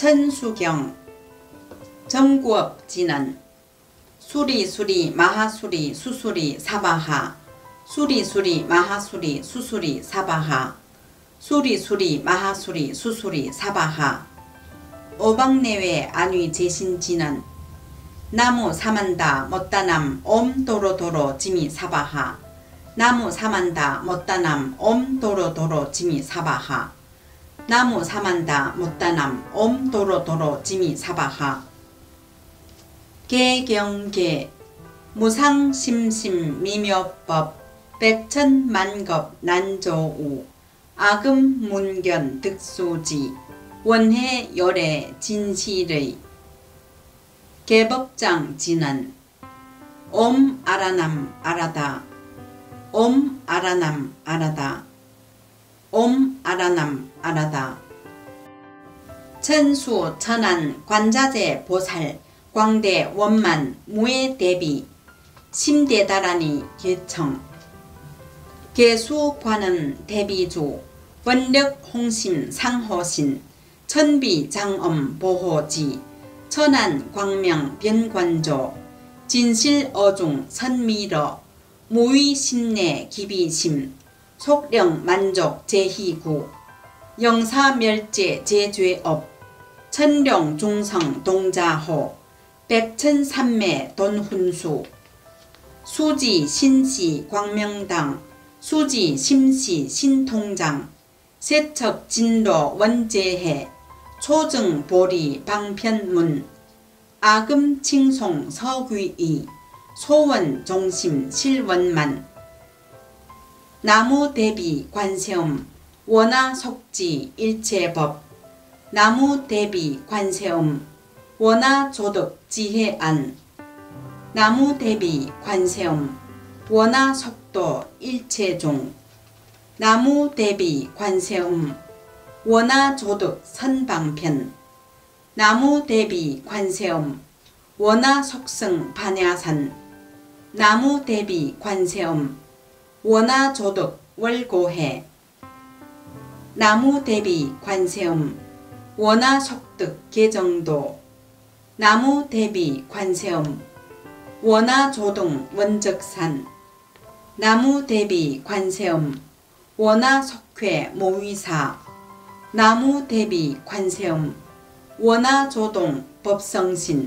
천수경 정구업진은 수리수리 마하수리 수수리 사바하 수리수리 마하수리 수수리 사바하 수리수리 마하수리 수수리 사바하 오방내외 안위 제신지는 나무 사만다 못다남 옴도로도로 지미 사바하 나무 사만다 못다남 옴도로도로 지미 사바하 나무 사만다 못다남 옴도로도로 지미 사바하 개경계 무상심심 미묘법 백천만겁 난조우 아금문견 득수지 원해 열애 진실의 개법장 진은 옴 아라남 아라다 옴 아라남 아라다 옴 아라남 아라다 천수 천안 관자재 보살 광대 원만 무예 대비 심대다라니 개청 개수관은 대비주 원력 홍심 상호신 천비 장엄 보호지 천안 광명 변관조 진실 어중 선미러 무위 심내 기비심 속령 만족 제희구 영사멸제 제죄업 천령 중성 동자호 백천삼매 돈훈수 수지 신시 광명당 수지 심시 신통장 세척 진로 원제해 초증 보리 방편문 아금 칭송 서귀이 소원 종심 실원만 나무 대비 관세음 원하 속지 일체법 나무 대비 관세음 원하 조득 지혜안 나무 대비 관세음 원하 속도 일체종 나무 대비 관세음 원하 조득 선방편 나무 대비 관세음 원하 속승 반야산 나무 대비 관세음 원하 조득 월고해 나무 대비 관세음 원하 속득 계정도 나무 대비 관세음 원하 조등 원적산 나무 대비 관세음 원하 속회 모위사 나무 대비 관세음 원하 조동 법성신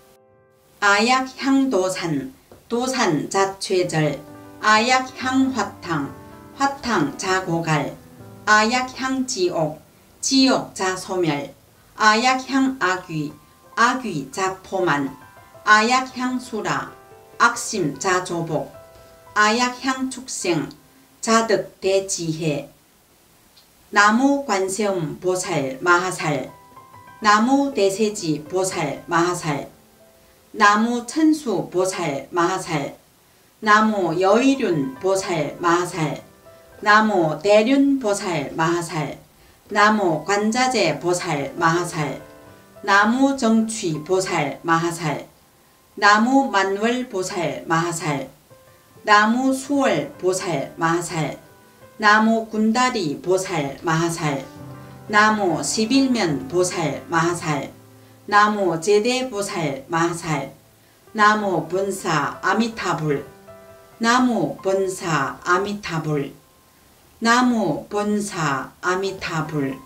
아약향도산 도산 자최절 아약향화탕 화탕 자고갈 아약향지옥 지옥 자소멸 아약향아귀 아귀 자포만 아약향수라 악심 자조복 아약향축생 자득 대지혜 나무 관세음 보살 마하살 나무 대세지 보살 마하살 나무 천수 보살 마하살 나무 여의륜 보살 마하살 나무 대륜 보살 마하살 나무 관자재 보살 마하살 나무 정취 보살 마하살 나무 만월 보살 마하살 나무 수월 보살 마하살 나무 군다리 보살 마하살 나무 11면 보살 마하살 나무 제대 보살 마하살 나무 본사 아미타불 나무 본사 아미타불 나무 본사 아미타불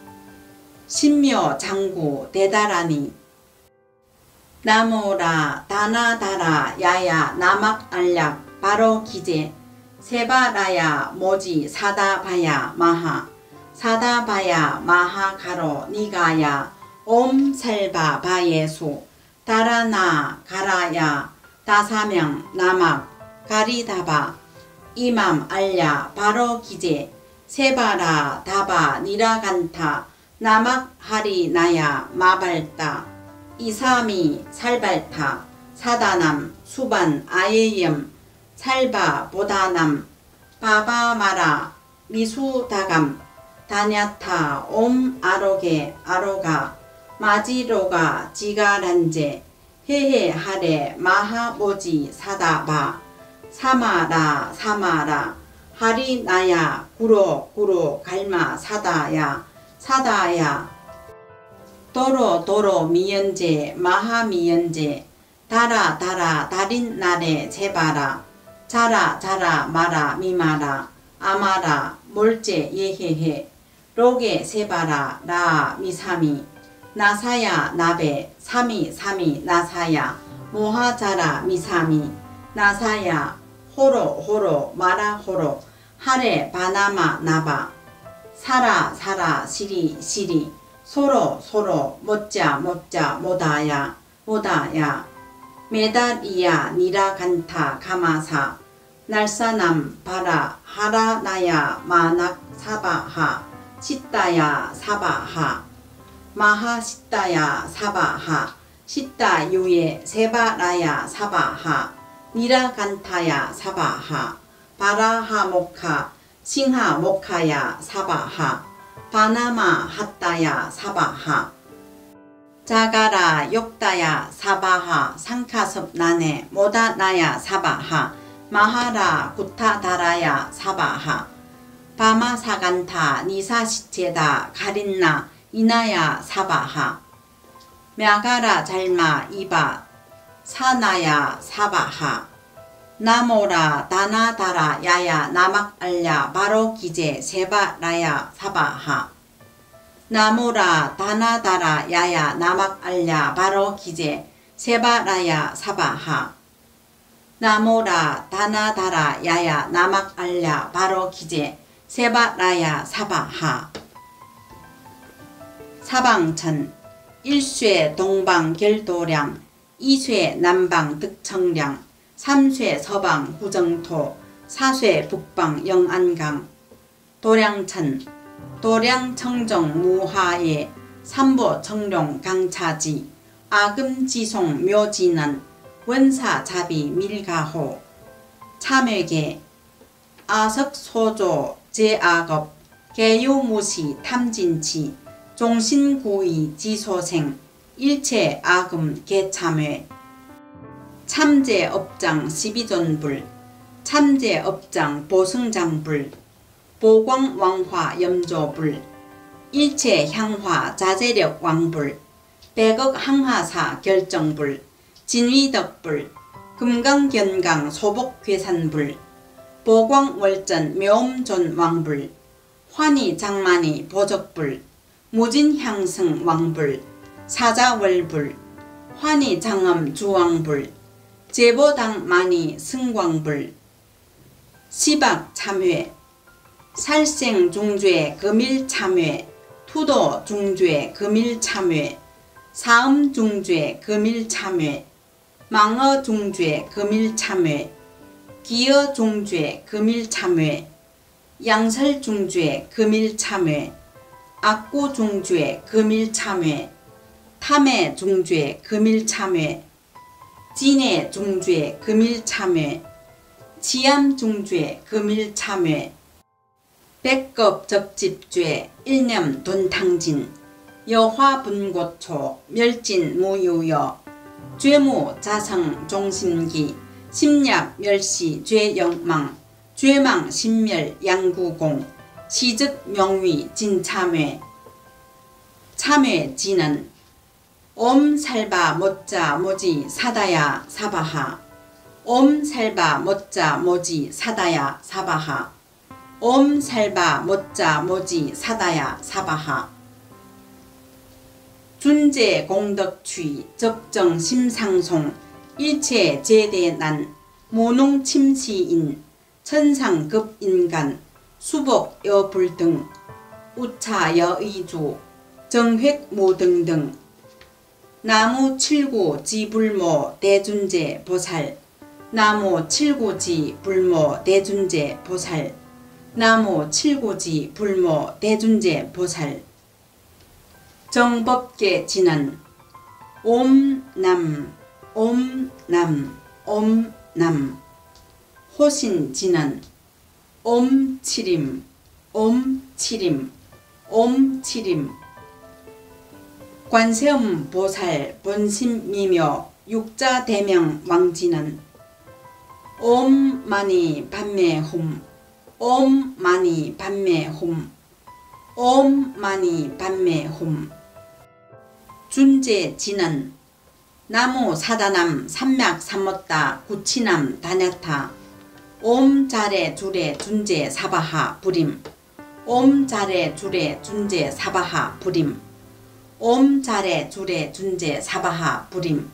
신묘 장구 대다라니 나무라 다나다라 야야 나막 알약 바로 기제 세바라야 모지 사다바야 마하 사다바야 마하 가로 니가야 옴 살바 바예수 다라나 가라야 다사명 나막 가리다바 이맘 알야 바로 기제 세바라 다바 니라간타 나막 하리 나야 마발따 이사미 살발타 사다남 수반 아예염 살바 보다남 바바마라 미수다감 다냐타 옴 아로게 아로가 마지로가 지가란제 헤헤하레 마하모지 사다바 사마라 사마라 하리나야 구로 구로 갈마 사다야 사다야 도로 도로 미연제 마하 미연제 달아 달아 달인 날에 제바라 자라 자라 마라 미마라 아마라 몰제 예헤헤 로게 세바라 라 미사미 나사야 나베 사미 사미 나사야 모하자라 미사미 나사야 호로 호로 마라 호로 하레 바나마 나바 사라 사라 시리 시리 소로 소로 못자 못자 모다야 모다야 메달이야 니라간타 가마사 날사남 바라 하라나야 마낙 사바하 시따야 사바하 마하 시따야 사바하 시따 유에 세바라야 사바하 니라간타야 사바하 바라하 모카 싱하 모카야 사바하 바나마 핫다야 사바하 자가라 욕다야 사바하 상카섭 나네 모다나야 사바하 마하라 구타다라야 사바하 바마사간타 니사시체다 가린나 이나야 사바하 мя가라 잘마 이바 사나야 사바하 나모라 다나다라 야야 나막알야 바로 기제 세바라야 사바하 나모라 다나다라 야야 나막알야 바로 기제 세바라야 사바하 나모라 다나다라 야야 나막알야 바로 기제 세바라야 사바하 사방천 일쇠 동방 결도량 이쇠 남방 득청량 삼쇠 서방 후정토 사쇠 북방 영안강 도량천 도량청정 무하예 삼보 청룡 강차지 아금지송 묘지는 원사자비 밀가호 참외계 아석소조 제악업 개유무시 탐진치 종신구이 지소생 일체 아금 개참회 참제업장 시비존불 참제업장 보승장불 보광왕화 염조불 일체 향화 자제력 왕불 백억 항하사 결정불 진위덕불 금강견강 소복괴산불 보광월전 묘음존 왕불 환희장만이 보적불 무진향승 왕불 사자월불 환희장엄 주왕불 제보당만이 승광불 시박참회 살생중죄 금일참회 투도중죄 금일참회 사음중죄 금일참회 망어중죄 금일참회 기어중죄 금일참회 양설중죄 금일참회 악구중죄 금일참회 탐해중죄 금일참회 진해중죄 금일참회 치암중죄 금일참회 백겁적집죄 일념 돈탕진 여화분고초 멸진무유여 죄무자성 종심기 심약멸시 죄영망 죄망신멸 양구공 시즉명위 진참회 참회진은 옴살바 못자 모지 사다야 사바하 옴살바 못자 모지 사다야 사바하 옴살바 못자 모지 사다야 사바하 준제 공덕취 적정 심상송 일체 제대난 모농침시인 천상급인간 수복 여불등 우차 여의주 정획모등등 나무 칠구 지불모 대준제 보살 나무 칠구지 불모 대준제 보살 나무 칠구지 불모 대준제 보살 정법계 진은 옴남 옴남 옴남 호신 진은 옴치림 옴치림 옴치림 관세음 보살 본심미묘 육자대명 왕진은 옴마니 반매홈 옴마니 반매홈 옴마니 반매홈 준제지는 나무 사다남 산맥 삼었다 구치남 다녔다 옴자레 주레 준제 사바하 부림 옴자레 주레 준제 사바하 부림 옴자레 주레 준제 사바하 부림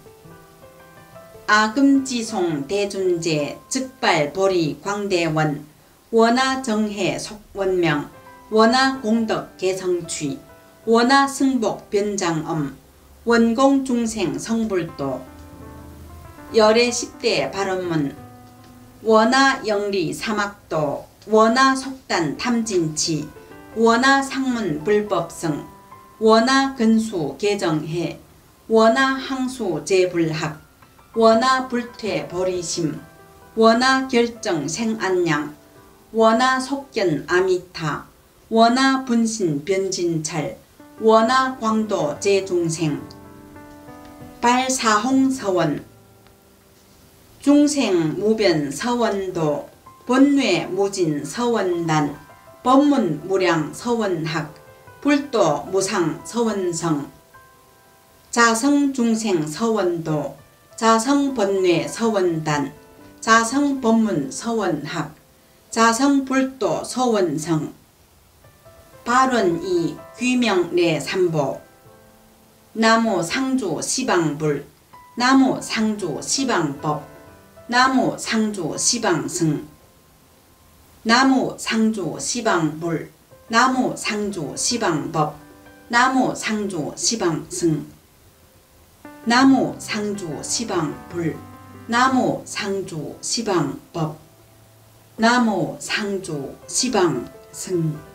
아금지송 대준제 즉발보리 광대원 원하정해 속원명 원하공덕 개성취 원하승복 변장엄 원공중생 성불도 열애 10대 발언문 원하영리 사막도 원하속단 탐진치 원하상문 불법성 원하근수 개정해 원하항수 제불학 원하불퇴 버리심 원하결정 생안양 원하속견 아미타 원하분신 변진찰 원하광도 제중생 발사홍서원 중생 무변 서원도 본뇌 무진 서원단 법문 무량 서원학 불도 무상 서원성 자성 중생 서원도 자성 번뇌 서원단 자성 법문 서원학 자성 불도 서원성 발원 2 귀명 내 삼보 나무 상주 시방불 나무 상주 시방법 나무 상주 시방승 나무 상주 시방불 나무 상주 시방법 나무 상주 시방승 나무 상주 시방불 나무 상주 시방법 나무 상주 시방승